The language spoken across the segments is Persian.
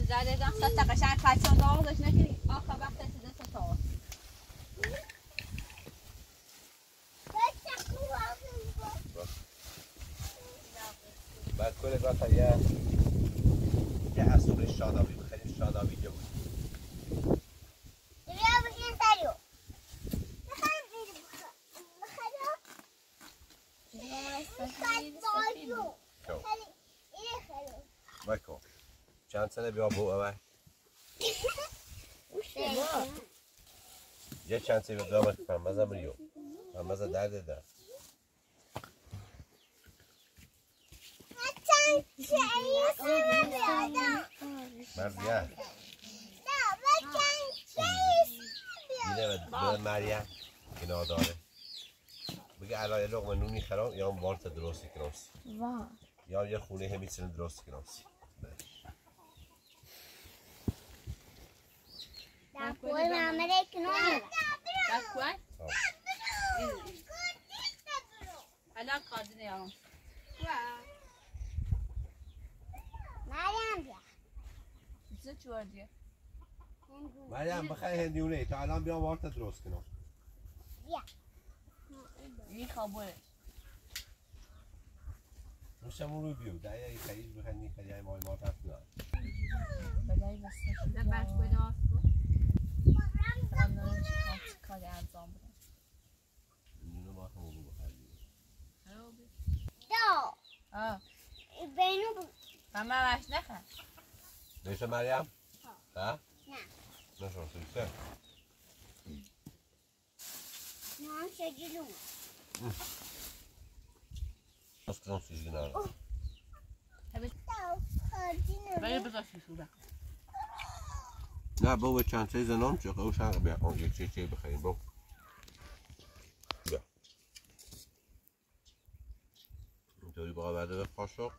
زاده دام ستا قشنگ فچان داغش نکنی آخه وقت سیده ستا بعد کل گاه یه اصول شادابی بخریم شادابی جا بود بیا بشین سریو بخریم بیدی بخریم بکن چند سنه بیا بو اوه یه چند سنه بیا بکن فرمزه مریو فرمزه درده در مریم اینه به مریم که ناداره بگه الان یه لقمه نون میخرم یا هم وارت درستی کنمسی یا یه خونه همی سنه درستی کنمسی کوی مامره کنون کوی؟ الان قادر یا مریم بیا چه چوردیه؟ مریم بخیر هندیونه تا الان بیام وارت درست کنم بیا این خوابه روشمون رو بیو در یه خیلی بخیر نی خیلی های مای ما رفت نه بدهی بسته شده بعد کده آسکو چی کاری انجام بدم اینو ما همون رو بخیر دو بینو همه وش نخن بیشه مریم؟ ها؟ نه نشون سویسه نه شجلو از کنم سیزگی ناره ولی بذار شیشوره نه بابا چند سه زنان چه خوش هم بیا اون یک چی بخریم بابا بیا اینطوری باقا برده به قاشق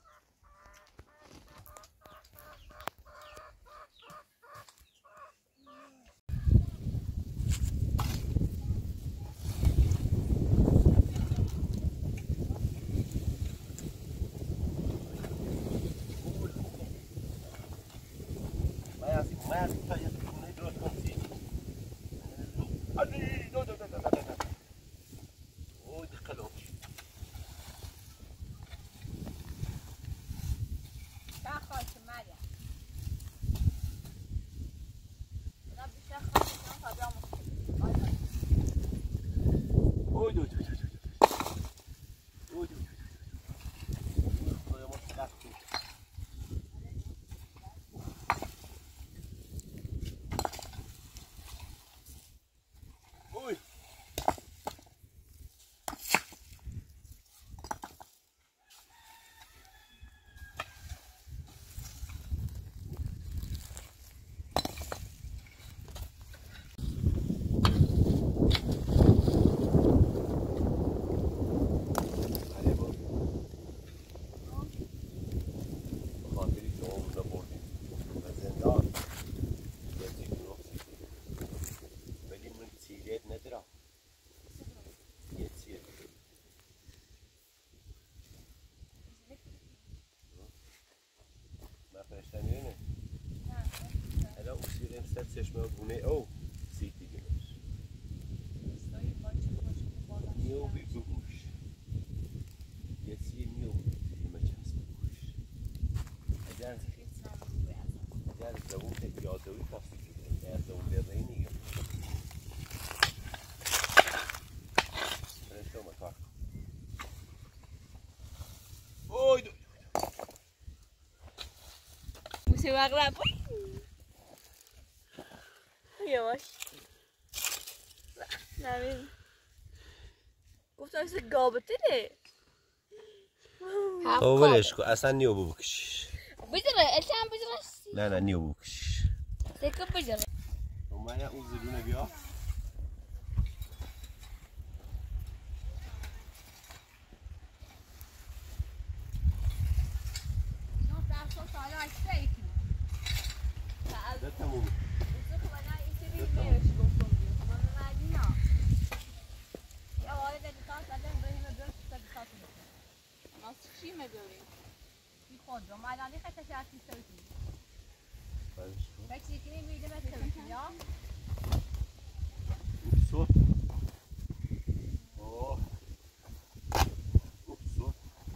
چشمه گونه او سی دیگه نیو بی بگوش یه سی نیو بیمه چسب بگوش اگر زبون یادوی کافی کنه اگر زبون بیرنی نیگه برشتو مکار اوی دو موسی مغرب یواش نمیم گفتم ایسا گابته ده او ولش کن اصلا نیو بکشیش بجره الچه هم بجره نه نیو بکشیش سکه بجره اومده اون زلونه بیا ده تموم صوت اوه صوت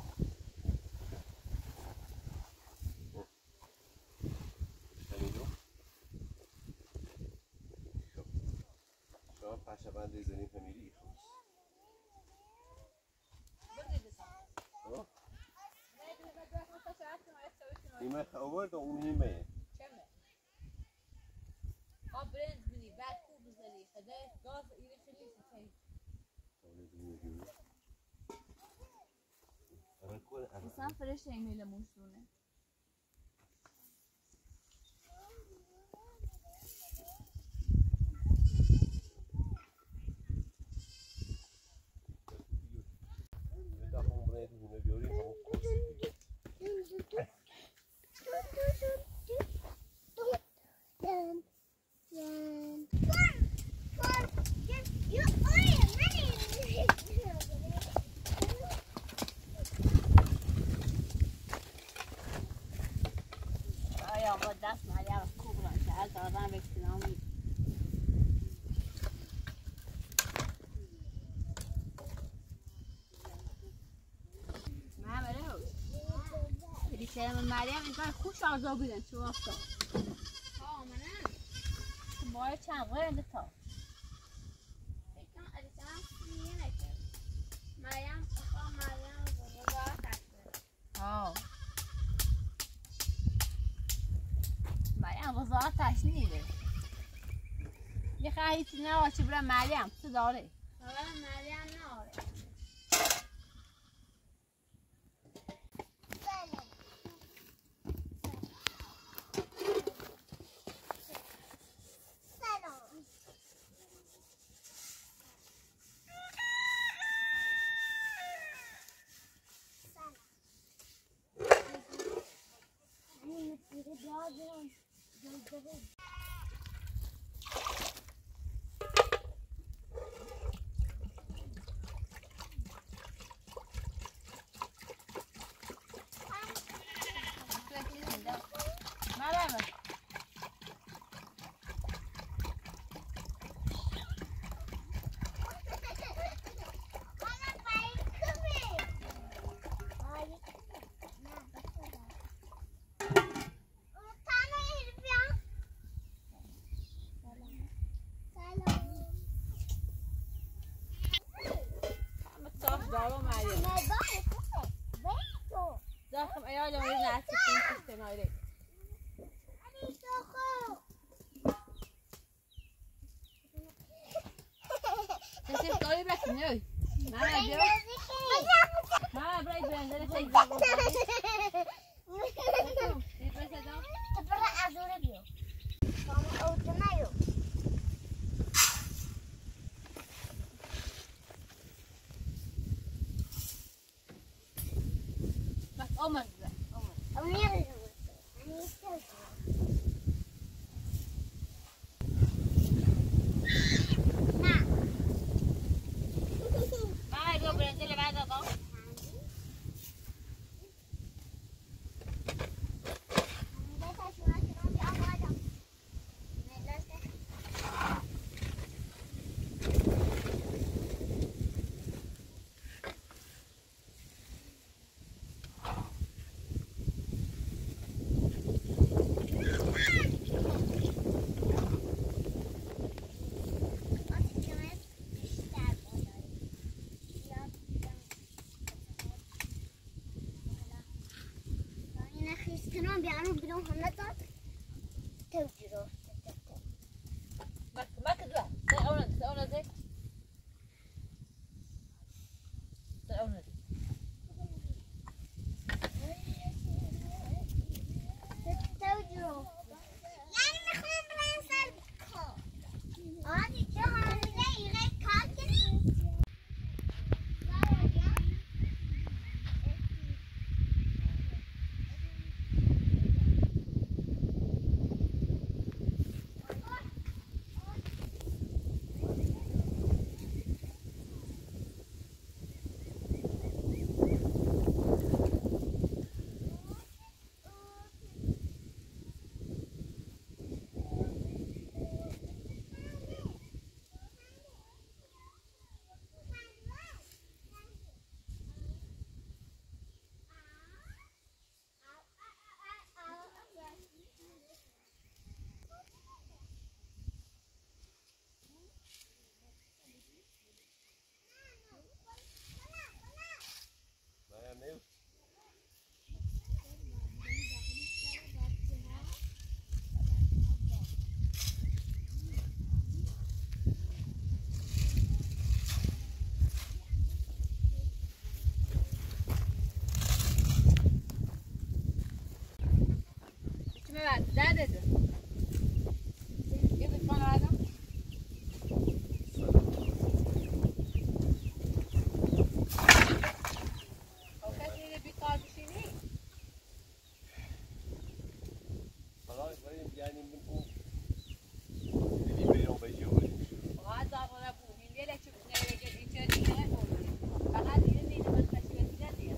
شنیدو شما پشبند زنیم فمیلی ایمه آورد و اون هیمه چمه برنج بینی بعد خوب بزنی خدای گاز ایره خلیسی چی اصلا فرش ایمیل موشونه آیا با دست مریم خوب ران کرد دادم به کنامی سلام مریم اینقدر خوش آزا بودن تو وقتا باید چند قرنده تا مریم وزارت تشنیده یه خیلی چی نواشی برای مریم تو داره مریم ناره زخم ایال اون نزدیک این کناره تشریف داری بکنی ماما برای برندر تک زبان Omar. بده یه بکن آدم او کسی بیکار بشینی خلاص بریم بیانیم من اون بیرون بجوری فقط داغونه بودیم یه لچه نگه اینجا دیگه نبودیم فقط دیگه نیده من کسی بسیده دیگه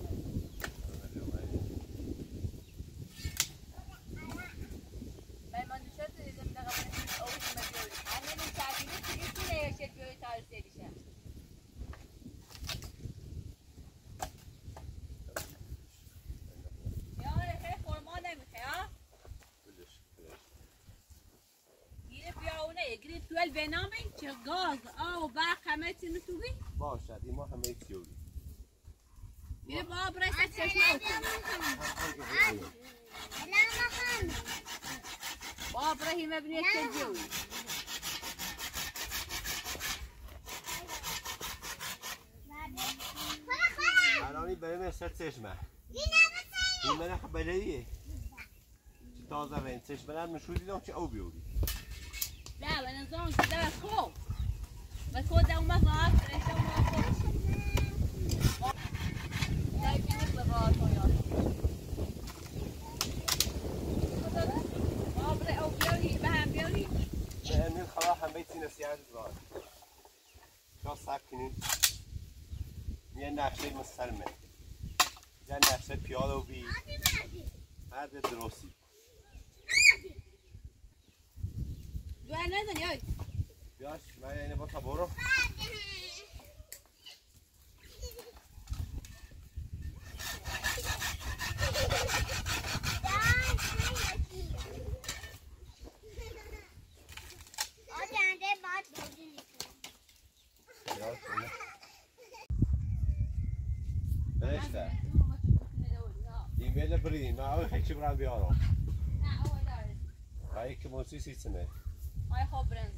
من دوشت دیدم نقا من اوش مجوری همه این ساعتیده دیگه کنه یه شد بیوی تارسه دیشن یاره خیلی خورما نمیخه ها گیره بیا اونه گیره توال بنامه چه گاز آو برق همه چی نتوگی باشد این ما همه چیوری گیره با برای سک چشمه اوکی با برای همه بینید چه جوی الانی بریم سر چشمه این من خبریه تازه رین چشمه نم نشود دیدم چه او بیوری لا انا زون كده خوب بس هو ده ما غلط ايش ما خوب جايبين الغلط يا ما بري او بيوري بهم بيوري این خلاص همه چی نسیان زاد شو ساکنین یه نقشه مسلمه یه نقشه پیاده و بی هر درستی جوان نزن ياي بیاش من اینه با تا برو برشته این ویل بریم من اوی خیلی برم بیارم نه اول داره بایی که موسی سیستمه های خوب برنز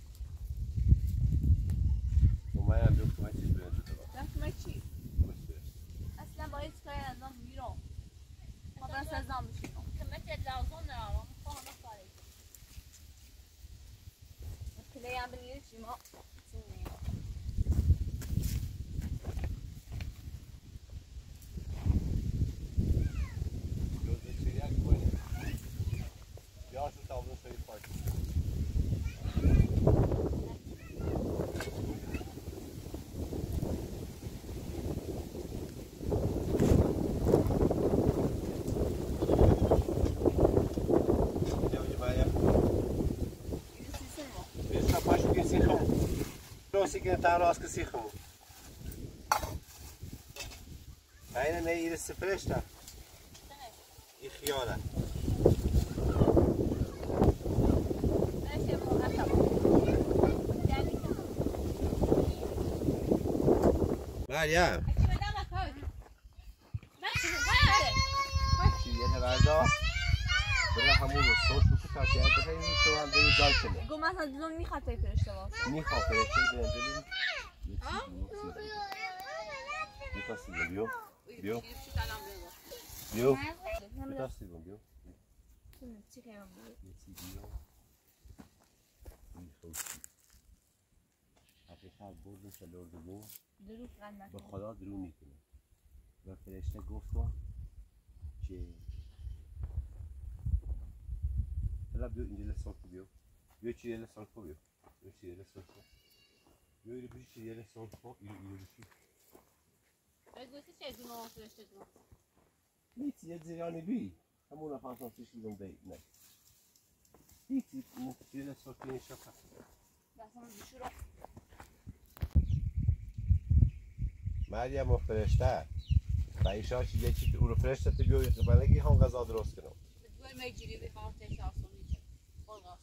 و من هم بیام کمک چیز برنجو دارم دم کمک چی؟ اصلا باید کاری ازم میرم ما برنز ازم بشیم کمک لازم نرم خواهم نخواهی کلی هم بلیه چی ما بیاش رو تابلو شوید پاکی که تعراض کسی خمو اینه نه ایره سفرش تا این خیاله مریم یه نوردا برای همون رو سوش رو کتا که از بخیر این شو هم دیگه دال کنه گو مثلا دیدون میخواد تایی فرشته واسه میخواه فرشته برنجلیم یه تا سیزم بیو بیو بیو یه تا سیزم بیو یه چی بیو این خوشی حقیقت بردن شلور دو به خدا درو میکنه و فرشته گفتم که حالا بیو اینجا لسان کو بیو بیو چی یه لسان کو بیو بیو چی یه لسان کو بیو ایلو بیشی چی یه لسان کو ایلو بیشی گوشتی چه دونو فرشته دونو هیچی یه زیرانی بی همون افغانستان سیشی دون دی نه هیچی یه لسان کو نیشا پس دستان بشورا مریم و فرشته و ایشا چی یکی که او رو فرشته تو بیو بلگی هم غذا درست کنم دوی میگیری بخواه تیش آسونی چه بلغاش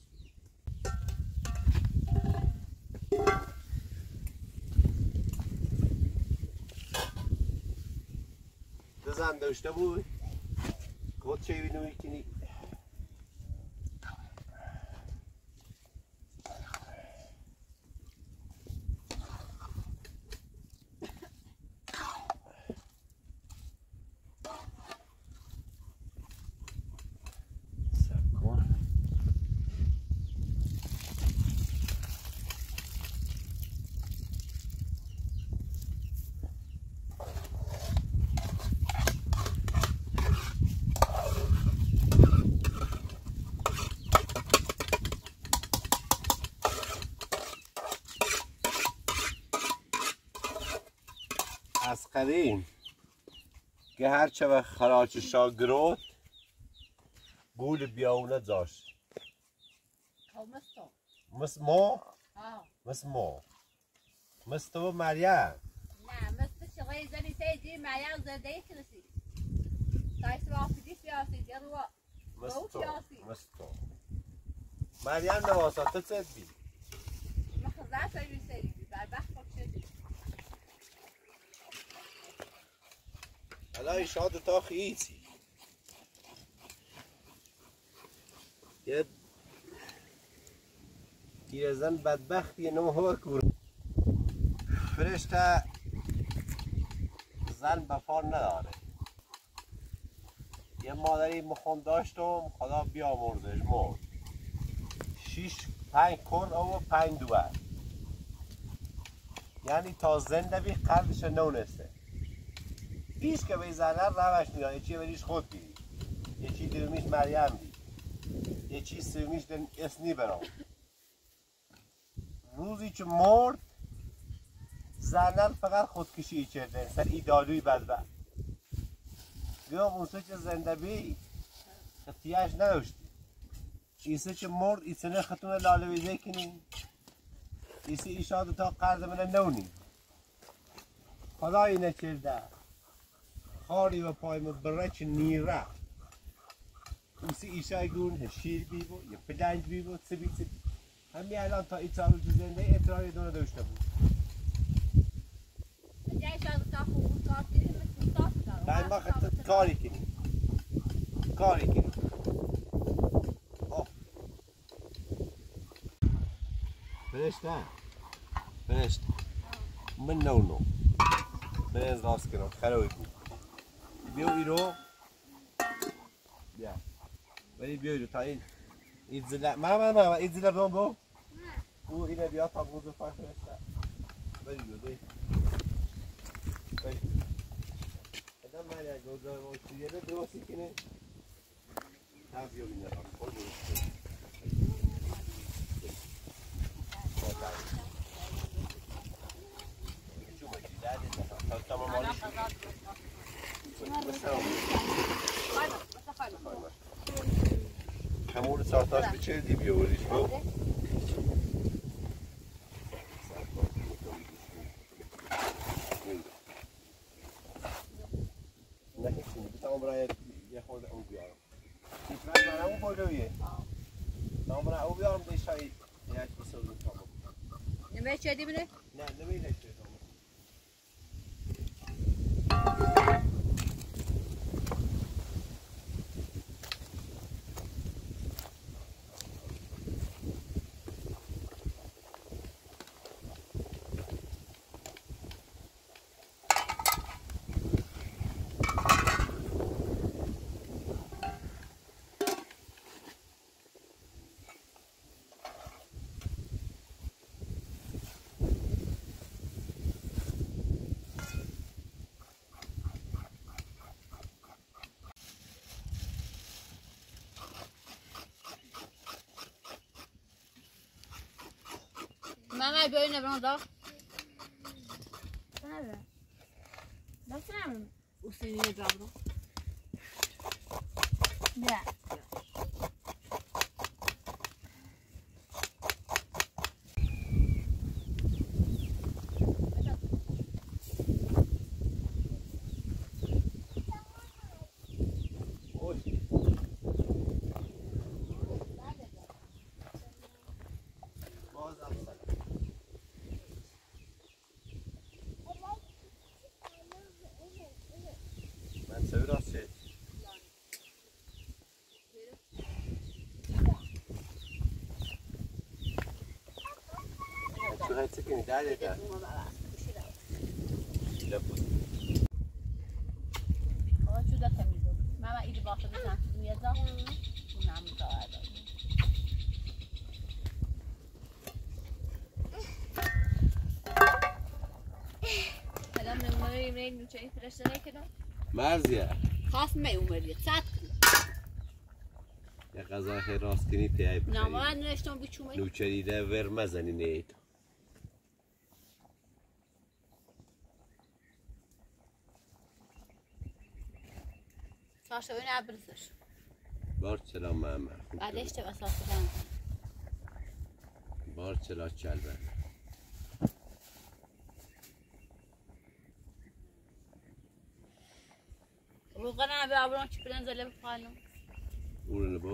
زن داشته بود خود چه بینوی کنی سب کن قدیم که هرچه و خراچشا گروت گول بیاونه داشت مثل ما؟ مثل ما مثل تو مریم نه مثل شغل زنی سیدی مریم زنده ای کنسی تایست وافدی سیاسی دیگه مثل تو مریم نواساته چه بی؟ مخزر سوی سیدی بربخت بکشدی الان شاد تا خیلی یه پیرزن بدبختی نمو کور فرشته زن بفار نداره یه مادری مخون داشتم خدا بیامردش مرد 5 کرد و 5 دوبر یعنی تا زنده بی قلبش نونسته هیچ که به زنه روش میدن یه چی بریش خود بیدی یه چی دومیش مریم بید یه چی سومیش دن اسنی برام روزی که مرد زنن فقط خودکشی کرده سر ای دالوی بدبخت بیا موسی که زنده بی خطیهش نداشتی ایسه که مرد ایسه نه خطون لالویزه کنی ایسه ایشاد تا قرد منه نونی خدایی نچرده خاری و پایم برچ نیره ایسه ایشای گون شیر بیبو یا پلنج بیبو سبی همین الان تا این سال تو زنده اطراری دونه داشته بود بعد ما خطت کاری کنی فرشته من نو من راست کنم خروی بود بیو ایرو بیا ولی بیو ایرو تا این ایزله ما ایزله بو او اینه بیا تا بوزو فرشته بری بیو ادام من یک گوزه واسه یه درستی کنه تابیو بینه خود همون ساعتاش به چه دی بیاوریش بو نه هیچی بتام برای یه خورده اون بیارم هیچ من اون پولویه تام برای اون بیارم دیشایی یک بسازم تمام نمیشه چه دی بله؟ نه نمیشه Mama böyle ne bana da? Evet. Baksana mı? Usini ne bana? Ne? Çıkın idare eder. Ama şu da temiz olur. Mama iyi bakın sen sizin yazda. Bunlar mı daha da? Selam ne yemeğin nüçeyi freşlere kadar. مرزیه خاص ما اومدی صد یه غذا خیلی راست کنی پیای بخیری نامرد نوشتم بچومه نوچریده ور مزنی نید چاشوی نبرزش بارچلا معمر بعدش تبقى صافي كمان بارچلا چلبه وقنا بيعبرون شبلان زي اللي بفعلهم قول لبو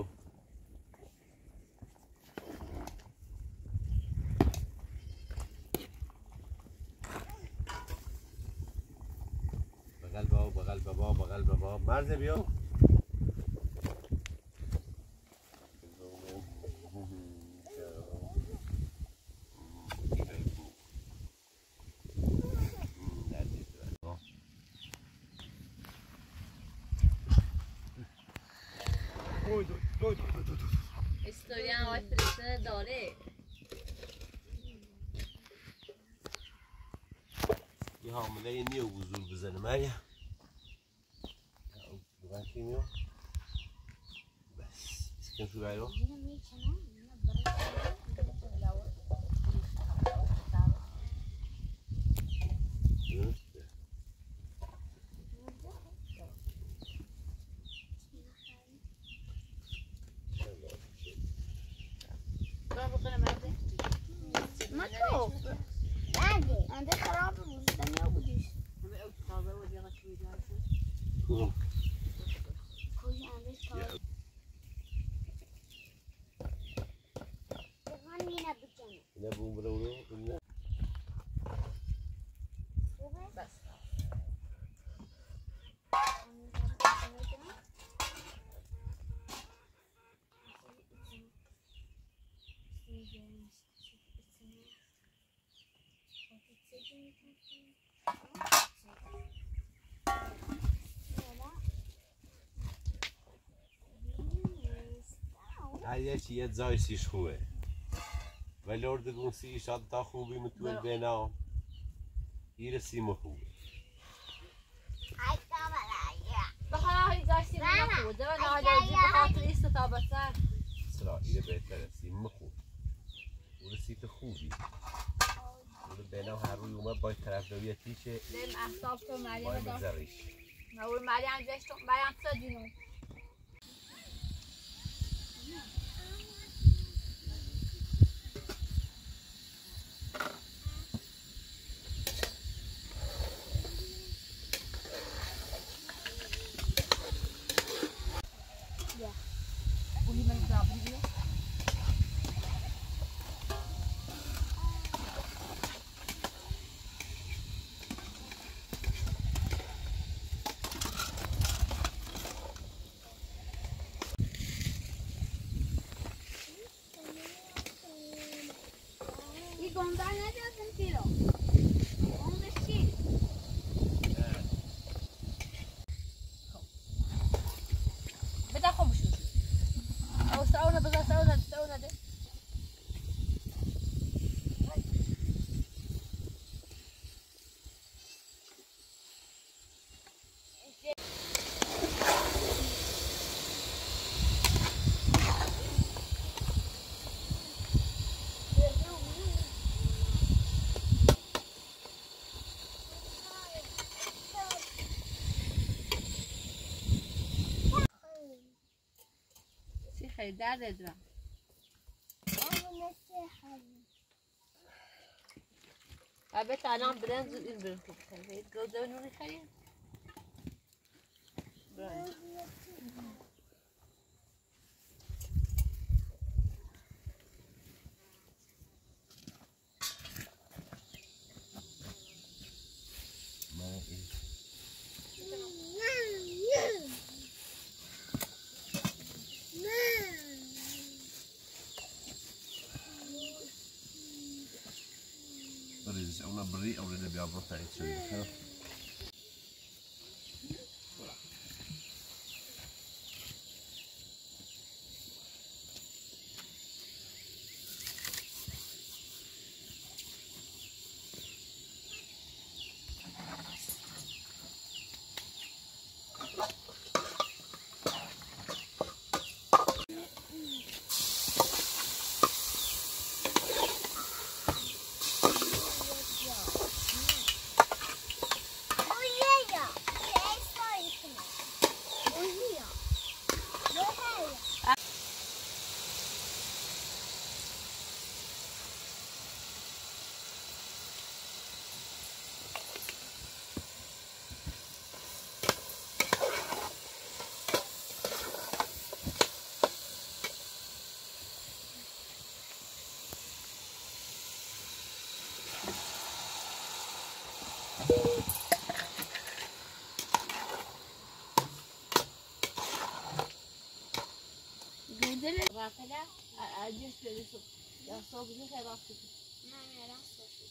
بغل بابا بغل بابا بغل بابا مرزه بیا استوریا هم آقای فرسته داره یه حامله نیو بزرگ بزنه مریم بغن کیمیو بس اسکن شو گایرو ما تشوف عندي خراب وزدني وبديش كوي عندي خراب غنينا بجنة نه بوم برو نه بس هر چیه زایسیش خوبه ولی اردگون سی شاد تا خوبی متول بینام یه سیم خوبه بخاطر هاي زاشتي من خوده و نه هاي بخاطر ایست تا بسر اسرائیل بهتره سیم خوب اون سیت خوبی اون بینام هر روی اومد باید طرفداریتی چه لیم احساب تو مریم باید داشت مزاریش نور مریم جشت مریم صدینو گندر ندازم پیرو گندش چی؟ بده خمشون او سعونه بذار سعونه ده خیلی درد دارم البته الان برنج این برنج خوب خیلی گوزه و نونی خیلی برنج is una brie of the biabro pezzo. قفله عجیب شده یا صبحی خیلی وقتی نه راست شد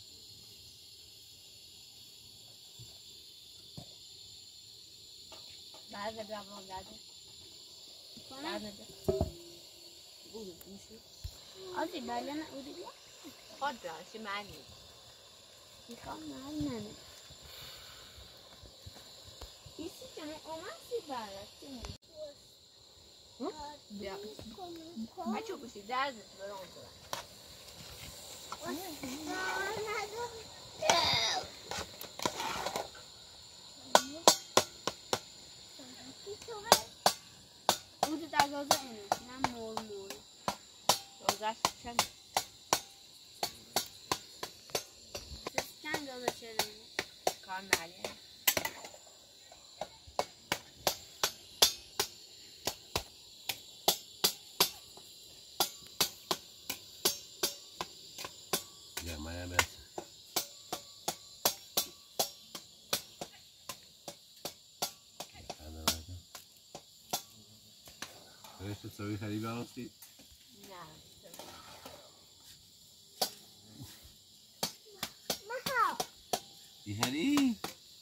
بعد برام داده کنم بود میشه آدی بله نه اودی بیا خود راست معنی میخوام نه ایسی کنه اومسی برد بیا بچه باشی دردت برام اودی در گازه اینه نه مول روزش چند چند گازه چه اینه کار معلیه Ja, maar best. Weet je, zo ga je wel eens niet. نه Die Harry?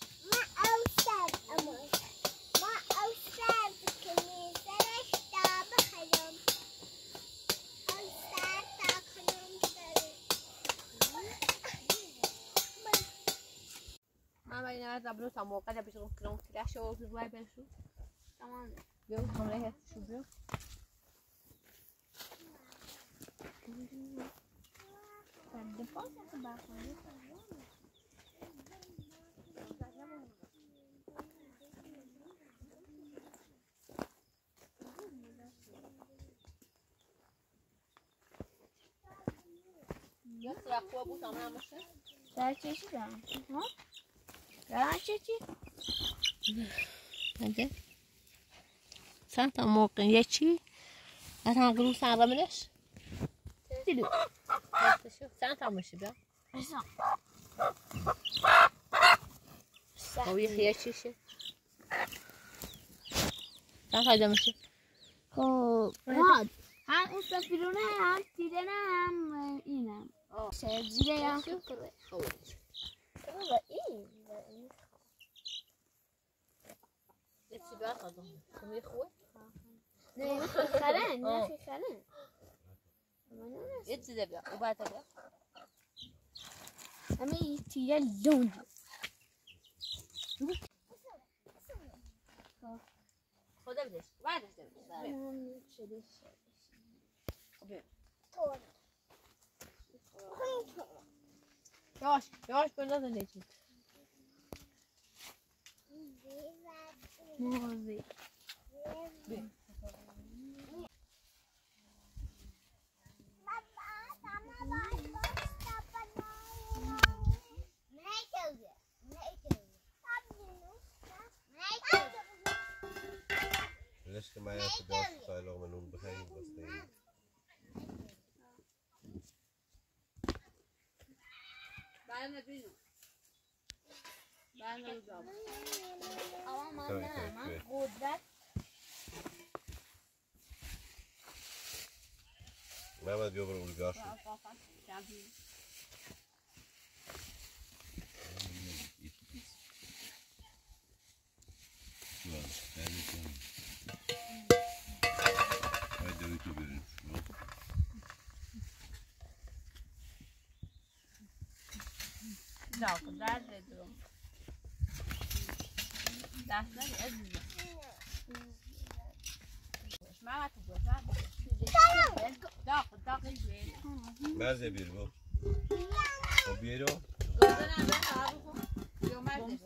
قبل تا موقع بشه کنم که شو روی بشو تمام بیا کاملا هست شو بیا فرد پاس تو باخونی یا سرخوا بود تمام نمیشه در چی دارم ها در چی هنده سنت موقع یکی از هم گروه سنگا منش دیدو سنت هم میشه بیا او یه چیشه سنت هایده میشه خب هم این سفیرونه هم تیرنه هم اینم زیره هم خوبه این یه چی باید آدم کمی خوبه نه خیخرن نه خیخرن یه چی ده بیا او باید بیا همه این تیره لون خدا بدش بعدش ده بیا یواش بندازه نیچی موزی ليش كمان يا شباب صايلوا منهم بخير بس بعد بینو بعد نمی‌ذارم اما من قدرت ما بدي يوبر والقاش لا درد دارم دست نداری عزیزم ما تو داخل ماذا بيرو؟ وبيرو؟ گذارم به هارو یا مرد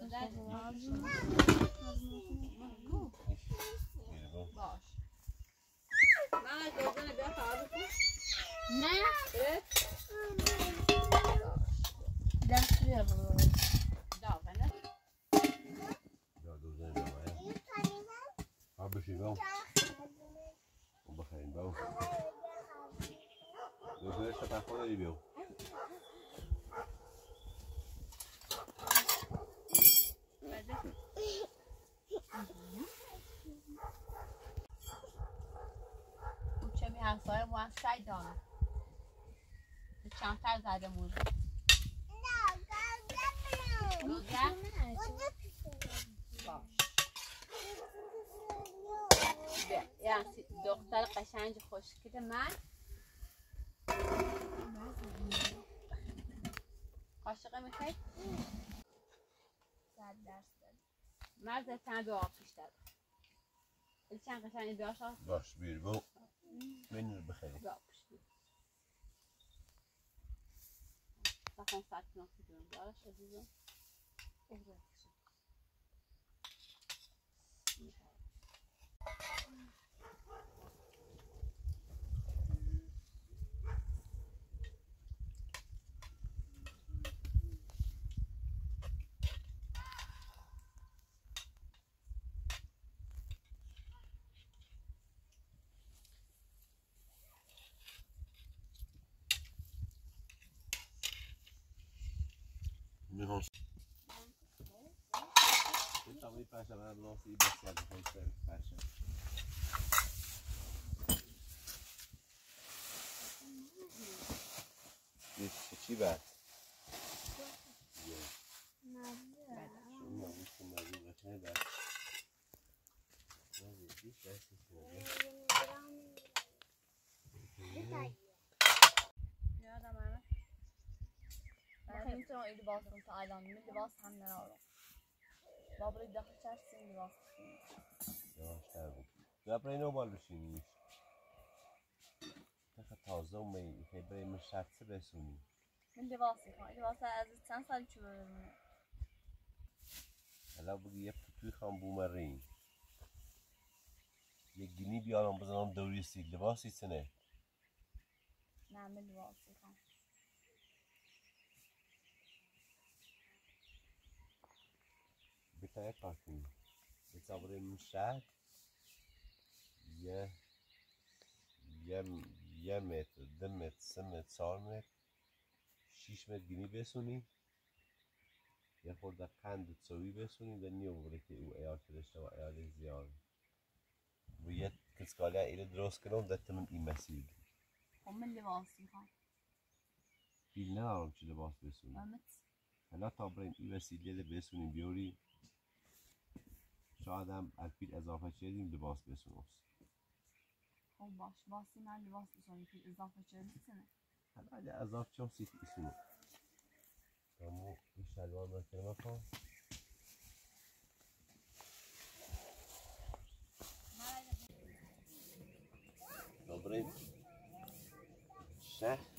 باش من گذارم به هارو نه دست بیا داغ نه لا دوزين معايا عم بشي باو وبخين باو دوزين تاخذ اللي بيو چه همین همسایه ما هم سعی دانه چندتر زده مون یعنی دختر قشنج خوشگل من قاشقه میخوای؟ 100% مرد چند دو آب بیشتر این چند قشنگ بیاشا؟ باش بیر بو منو بخیری دو آب بیشتر بخون ساعت ناسی دارم دارش عزیزم میخوام این پشه من ناسی بسیار بخیر پشه چی بعد؟ من میتونم این لباس رو تا الان من لباس هم نرارم بابا داخل چرسی این لباس یاشتر بود یا برای اینو بال بشینیش تازه اومدی که برای من شرطه بسونی من لباس میخوام لباس از چند سال چه ببینم حالا بگی یه پتوی خواهم بومرین یه گینی بیارم بزنم دوری سی لباسی سنه نه من لباس میخوام بهتره کار کنی بسابره من شهر یه متر 2 متر 3 متر 4 متر 6 متر گینی بسونی یه خورده قند سوی بسونی و نیو بگره که او ایال کرشته و ایال زیاد و یه کسکالی ایره درست کنم دست من این مسیر خب من لباس میخوام بیل ندارم چه لباس بسونی حالا تا بریم این وسیله بسونیم بیاری شاید هم الفیل اضافه شدیم لباس بسونیم خب باش باسی من لباس بسونیم که اضافه چه میسنه حالا اگه اضافه چون سیت بسونیم تامو این شلوار مکنه مکن تا بریم شهر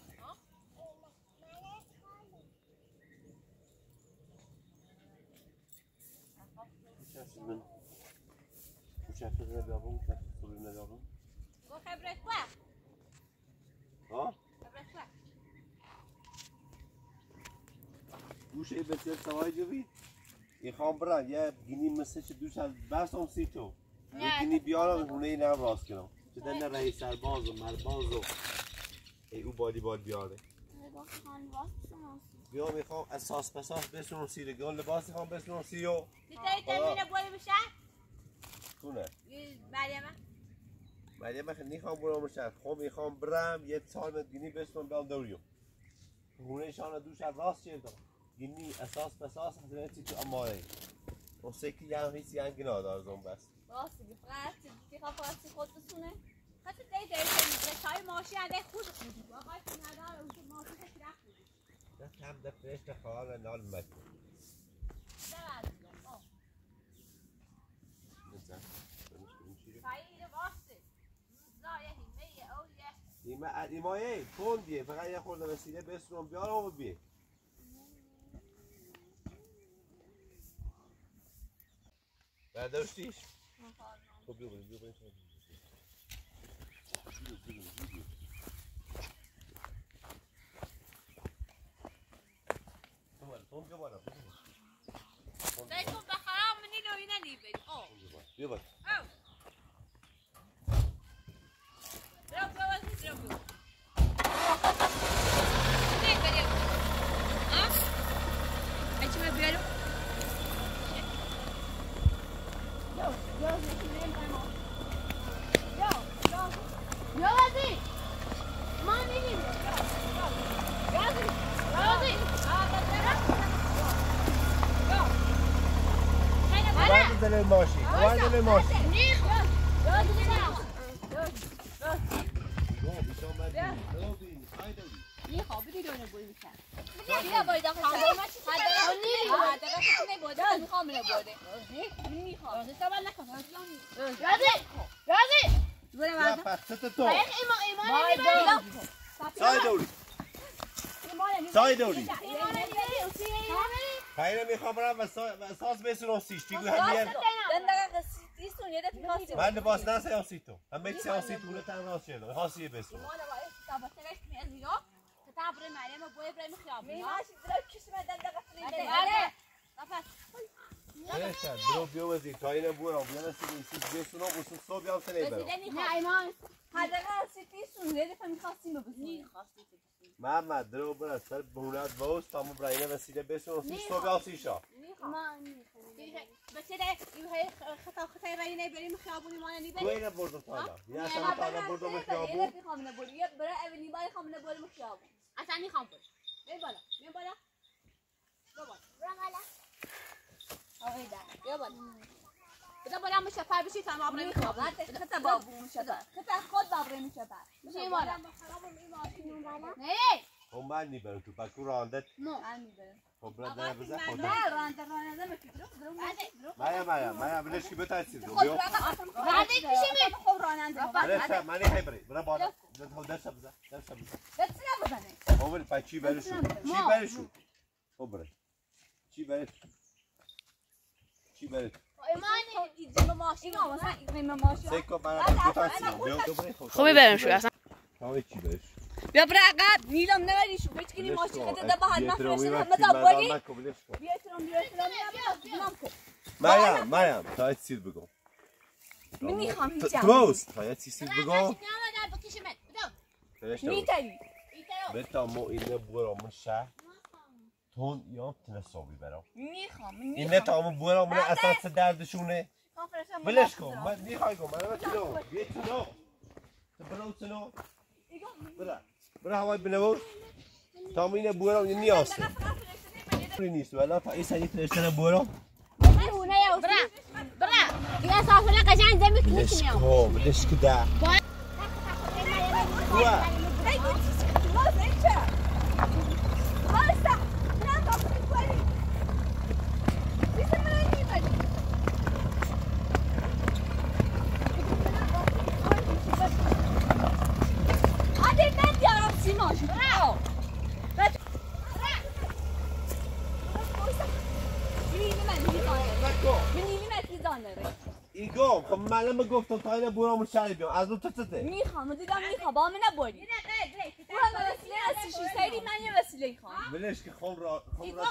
من مشافر ندارم که سوری ندارم گو خبرت وقت ها؟ خبرت وقت گوشه بسیار سوای جوی این خواهم برم یه گینی مثل چه دوش از بستم سی تو یه گینی بیارم رونه این هم راست کنم چه دنه رهی سرباز و مرباز و ای او بالی بال بیاره بیا میخوام اساس پساس بسونم سی رگان لباسی خوام بسونم سی و دیتایی تمینه بولی بشه؟ کونه مریمه؟ مریمه خیلی نیخوام برام شد خب میخوام برم یه سال مت گینی بسونم بیام دوریو رونه شانه دوش از راست چه دارم گینی اساس پساس حضرتی تو اماره و سکی هم هیچی هنگی ندار زن بس راستی بفرستی دیخواه فرستی خود بسونه خطی دیده ایده چای ماشی هده خود خودی واقعی که نداره اون که ماشی کسی رفت بودی نه کم دفرش نخواهر و نال مکن ایمایه کندیه فقط یه خورده وسیله بسونم بیارم و بیه برداشتیش؟ خب بیو بریم بیو بریم بهتون بخرام منی لوی ندی بریم بیو بریم Yo, Adi! دل ماشی آورد دل ماشی میخوام بدون بوی میکنم بیا باید آخه حداقل میخوام نبوده میخوام طبعا نکن رازی یا پخست تو سای دوری خیلی میخوام برم و ساز بسونم سیش دیگو هم بیان من لباس نه سیاسی تو هم بیت سیاسی تو رو تن راست شده خاصیه بسونم نشد برو بیوزی تا اینه برو بیان سیش بسونم و صبح بیام سنه برم نه ایمان حداقل سیتیسون هدف می‌خواستیم ببینیم محمد درو برو سر بونات باز تا ما برای وسیله بسونم سیش صبح بیام سیشا بچه این خطای رایی بریم خیابونی ما نبریم کوی نبردم تا حالا یا اصلا تا حالا بردم خیابون میخوام نبریم یا برای اونی برای خام نبریم خیابون اصلا میخوام بریم بیا بالا بیا بالا بیا بالا بیا بالا مش پر بشی تا ما بریم خیابون خطا بابو میشه خطا خود بابره میشه بر میشه بالا نه هم من نیبرم تو بکو راندت من میبرم خب برادر بزن خود نه راننده میتونم مایا بلش کی بتاعتید خود راننده میشیم خب راننده بلش مانی هیبری برا بالا درس بزن دست نبزنه اول پای چی برشو چی برشو خب چی برش چی برش ایمان اینجا ماشین مثلا این ماشین سیکو برا بتاعتید خوبی بریم شو اصلا کاوی چی برش بیا برا عقب نیلم نبری شو بچینی ماشین خود ده بهار نفرشن همه دابونی بیا مایا تا چیز بگو من میخوام هیچ توست تا چیز بگو میتری بتا مو اینه برو مشه تون یا تنسوی برام میخوام اینه تا مو برو من اساس دردشونه بلش کن من میخوای گم من تو بیا تو برو تو برا هوای بنوش تا اینه برو نیاسته نیست ولی تا این سری ترشتن برو برا يا صافي لك عشان دمك بلش كو بلش كده ایگو خب من گفتم تا این برام شهر بیام از اون تو میخوام دیدم میخوام با من نبودی برام وسیله هستی شی سری من یه وسیله خوام بلش که خون را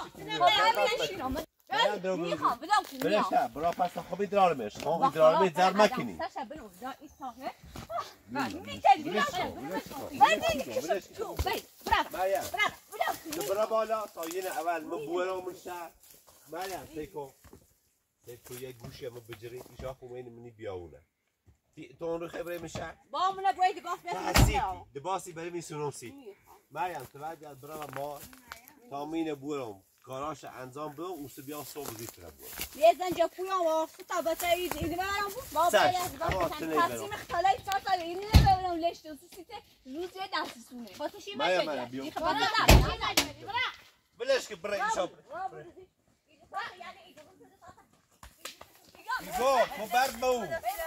میخوام بدم بلش برا پس خوبی درارمش خوبی درارمش در مکنی ساشا بنو دا ایستاه برا بالا تا این اول مبورم شهر مریم سیکو یه گوشی ما بجرین ایشا خومین منی بیاونه تو اون رو خبره میشه با من باید باف دباسی برای میسونم سی مریم توجه برا ما تامین بورم کاراش انجام بدم اون سه بیا صبح زیت را بود یه زنجا پویام و فتا بچه ایده برام با تقسیم اختلاف تا این نمیدونم لشت و سیت روز یه دستسونه خاطرش مریم بلش که برای ایشا ایگو برد بو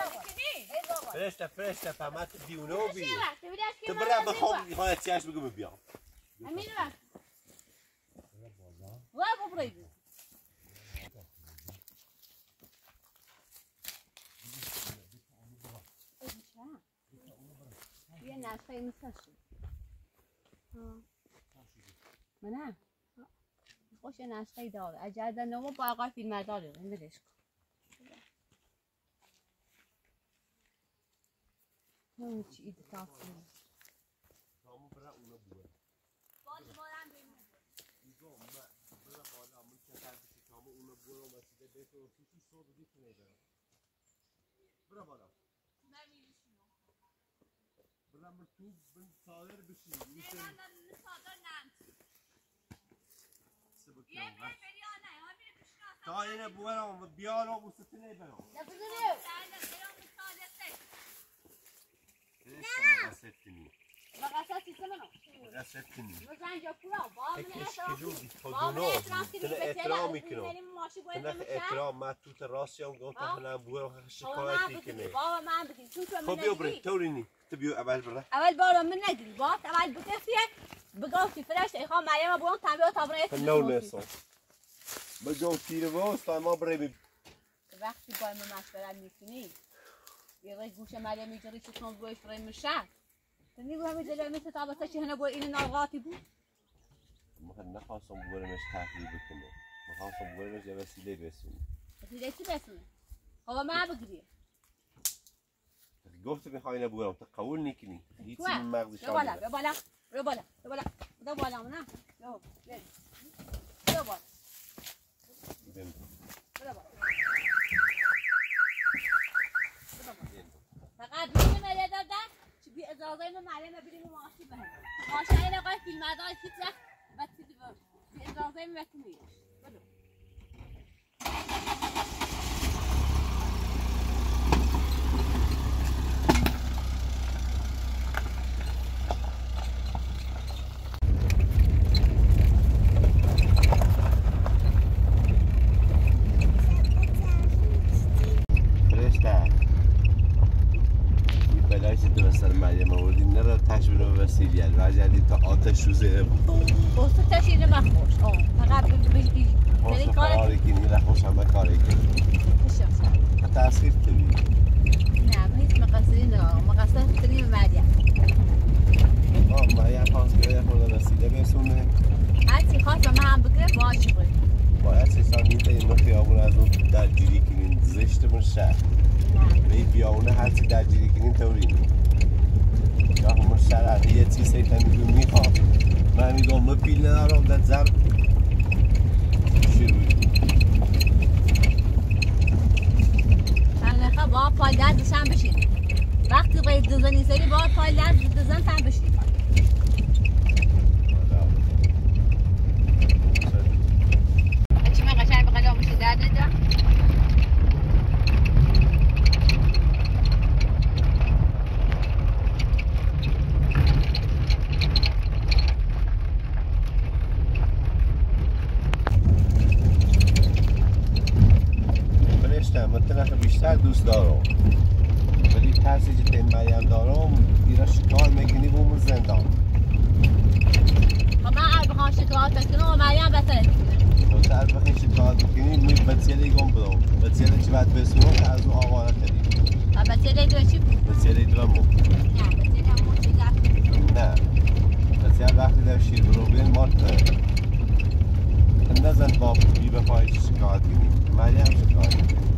فرشته فهمت دیونو بی تو برای بخوام میخواه چیش بگو بیام امین وقت و ببرید یه نفعی میساشی منم خوش نسخه داره اجازه نمو با آقای فیلم داره نمیدش کن چی ایده تافته تامو برای اونا بوه باز بارم بینیم ایگو برای بالا من چه بشی تامو اونا بوه و مسیده بیت و سیشی صبح دیت نیدارم برای بالا برای من تو بن سالر بشی نه سادر نمت یه بری آنه همین بشنا میخواین بورم بیارم و ستنه برم نه ستنی مقصد چیزه منو ستنی بزن جا پورا با من احترام میکنم احترام من تو راستیم گفتم من بورم شکایتی کنه بابا من بگیم چون تو خب بیا بریم تورینی تو بیا اول برا اول بارو من نگیری با اول بگفتی بگفتی فرشت ایخوام مریم برون تنبیه تا برای نو نسان بجو تیر واسط ما بریم وقتی با من مشورت میکنی یه روی گوش مریم میگیری چطور گوش برای مشهد تو میگو همه جلوی مثل تابسته چه هنه باید این ناغاتی بود من نخواستم بورمش تحلیل بکنه میخواستم بورمش یه وسیله برسونه وسیله چی برسونه؟ خب من بگیری گفت میخوای نبورم تو قبول نکنی هیچی من مغزش رو بالا رو بالا رو بالا رو بالا رو بالا نه رو رو بالا فقط بیشتر مریه دادن بی اجازه من مریم بریم ماشی بهم ماشی اینه قای فیلم ادای هیچ وقت بچه دیوار بی اجازه من وقتی میره برو وسیلیت وجدی تا آتش رو زیره بود بسته تشینه مخوش فقط بجدی بسته فراری کنی رخوش همه کاری کنی تأثیر کنی نه ما هیچ مقصری نه مقصر کنیم مریم مریم خواست که یه خورده وسیله برسونه هرچی خواست و من هم بگیره باشی باید 3 سال میده این خیابون از اون درگیری کنین زشتمون شهر به این بیاونه هرچی درگیری کنین تورینی یا همون شرعه یه چیز سیتن میگو میخوام من میگم ما پیل ندارم در زر شروعی من نخواه با پای دردش هم بشین وقتی باید دوزنی سری با پای درد دوزن هم بشین چی من قشنگ به قدام میشه درد نجا بیشتر دوست دارم ولی ترسی که تیم مریم دارم ایرا شکار میکنی و اون زندان من هر بخوام شکایت کنم و مریم بسرت کنم تو هر بخوام شکایت کنی می بچه‌لی گم برم بچه‌لی چی باید بسونم که از اون آواره کنیم بچه‌لی دو چی بود؟ بچه‌لی درمو نه بچه‌لی همون چی گفت نه بچه‌لی وقتی در شیر برو بین مارت نزن با بی بخواهی شکایت کنی مریم شکایت کنی